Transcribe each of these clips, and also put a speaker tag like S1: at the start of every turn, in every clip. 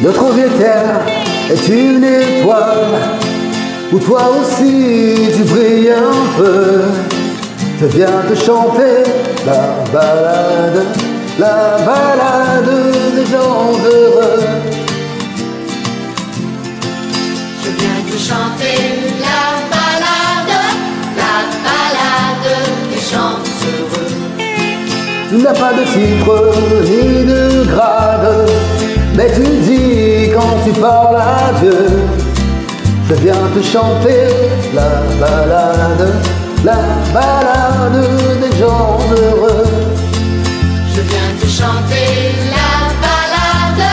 S1: Notre vieille terre est une étoile où toi aussi tu brilles un peu. Je viens te chanter la balade des gens heureux.
S2: Je viens te chanter la balade des gens heureux.
S1: Tu n'as pas de titre ni de grade, mais tu dis quand tu parles à Dieu. Je viens te chanter la balade des gens heureux.
S2: Je viens te chanter la balade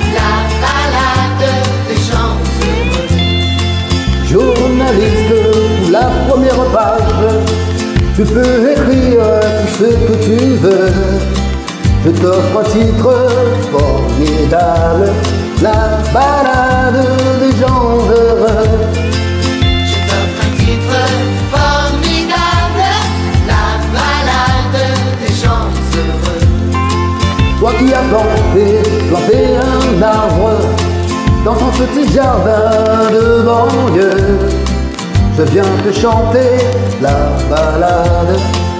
S2: des gens heureux.
S1: Journaliste, pour la première page, tu peux écrire tout ce que tu veux. Je t'offre un titre formidable, la balade des gens heureux.
S2: Je t'offre un titre formidable, la balade des gens heureux.
S1: Toi qui as planté un arbre dans ton petit jardin de banlieue, je viens te chanter la balade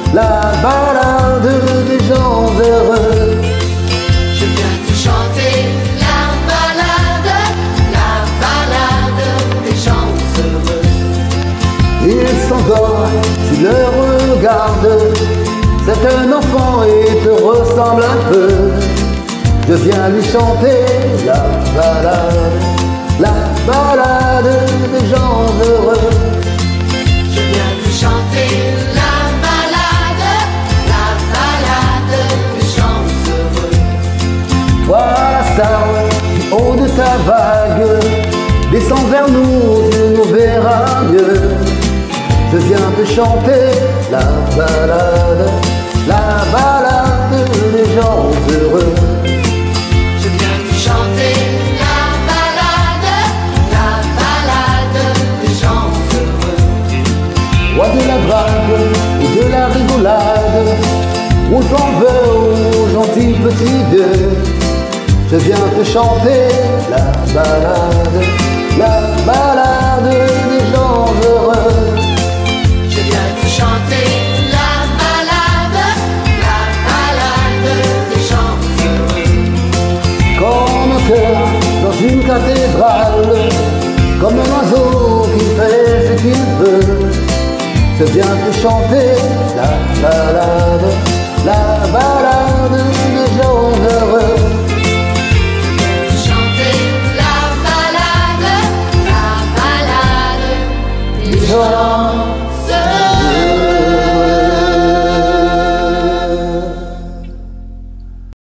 S1: des gens heureux.
S2: Je viens te chanter la balade des gens heureux.
S1: Il s'endort, tu le regardes, c'est un enfant et te ressemble un peu. Je viens lui chanter la balade des gens heureux.
S2: Je viens te chanter la balade des gens heureux.
S1: Toi la star, du haut de ta vague, descends vers nous, tu nous verras mieux. Je viens te chanter la balade des gens heureux.
S2: Je viens te chanter la balade des gens heureux.
S1: Roi de la drague et de la rigolade, aux envers, aux gentils petits vieux, je viens te chanter la balade des gens heureux.
S2: Je viens te chanter la balade des gens heureux.
S1: Comme un cœur dans une cathédrale, comme un oiseau qui fait ce qu'il veut, je viens te chanter la balade